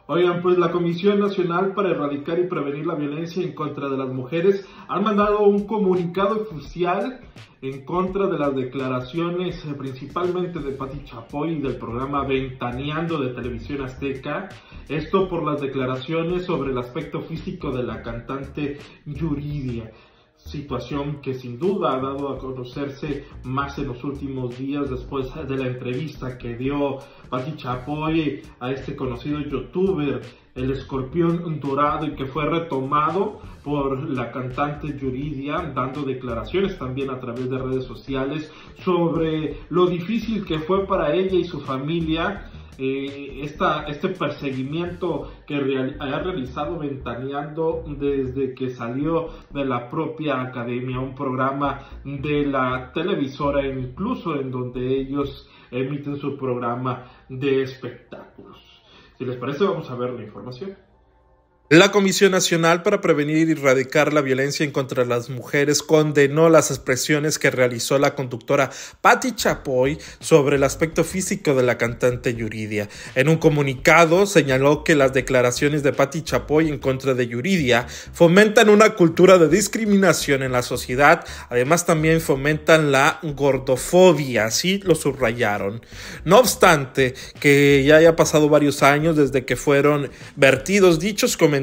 Oigan, pues la Comisión Nacional para Erradicar y Prevenir la Violencia en contra de las Mujeres han mandado un comunicado oficial en contra de las declaraciones principalmente de Pati Chapoy y del programa Ventaneando de Televisión Azteca. Esto por las declaraciones sobre el aspecto físico de la cantante Yuridia. Situación que sin duda ha dado a conocerse más en los últimos días después de la entrevista que dio Pati Chapoy a este conocido youtuber, el Escorpión Dorado, y que fue retomado por la cantante Yuridia, dando declaraciones también a través de redes sociales sobre lo difícil que fue para ella y su familia este perseguimiento que ha realizado Ventaneando desde que salió de la propia academia, un programa de la televisora, incluso en donde ellos emiten su programa de espectáculos. Si les parece, vamos a ver la información. La Comisión Nacional para Prevenir y Erradicar la Violencia en contra de las Mujeres condenó las expresiones que realizó la conductora Pati Chapoy sobre el aspecto físico de la cantante Yuridia. En un comunicado señaló que las declaraciones de Pati Chapoy en contra de Yuridia fomentan una cultura de discriminación en la sociedad, además también fomentan la gordofobia, así lo subrayaron. No obstante, que ya haya pasado varios años desde que fueron vertidos dichos comentarios,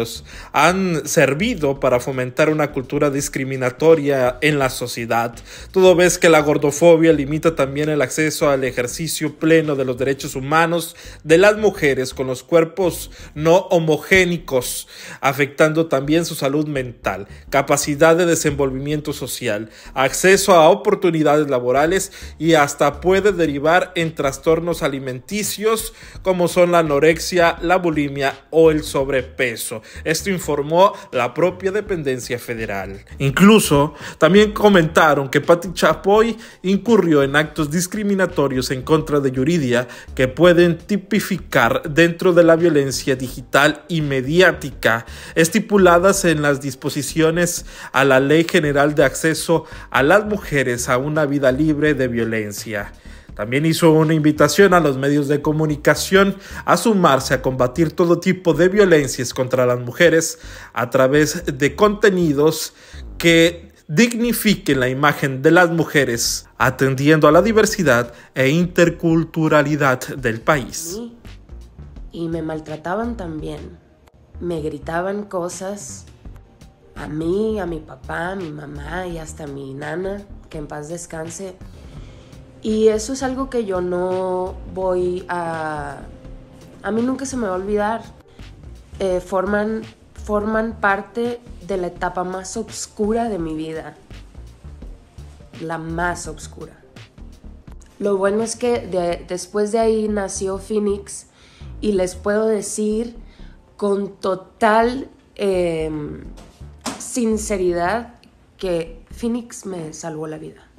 han servido para fomentar una cultura discriminatoria en la sociedad. Todo ves que la gordofobia limita también el acceso al ejercicio pleno de los derechos humanos de las mujeres con los cuerpos no homogénicos, afectando también su salud mental, capacidad de desenvolvimiento social, acceso a oportunidades laborales y hasta puede derivar en trastornos alimenticios como son la anorexia, la bulimia o el sobrepeso. Esto informó la propia dependencia federal. Incluso también comentaron que Pati Chapoy incurrió en actos discriminatorios en contra de Yuridia que pueden tipificar dentro de la violencia digital y mediática estipuladas en las disposiciones a la Ley General de Acceso a las Mujeres a una Vida Libre de Violencia. También hizo una invitación a los medios de comunicación a sumarse a combatir todo tipo de violencias contra las mujeres a través de contenidos que dignifiquen la imagen de las mujeres, atendiendo a la diversidad e interculturalidad del país. Y me maltrataban también. Me gritaban cosas a mí, a mi papá, a mi mamá y hasta a mi nana, que en paz descanse. Y eso es algo que yo no voy a... A mí nunca se me va a olvidar. Forman parte de la etapa más oscura de mi vida. La más oscura. Lo bueno es que después de ahí nació Phoenix y les puedo decir con total sinceridad que Phoenix me salvó la vida.